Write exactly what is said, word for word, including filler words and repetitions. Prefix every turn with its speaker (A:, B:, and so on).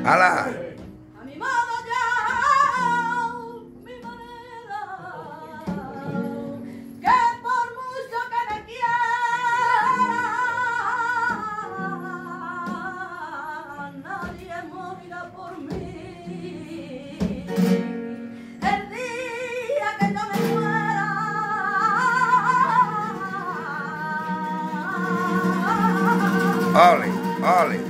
A: ¡Hala!
B: A mi modo ya, mi manera, que por mucho que me quieran, nadie morirá por mí. El día que yo me muera,
A: ¡Ole! ¡Ole!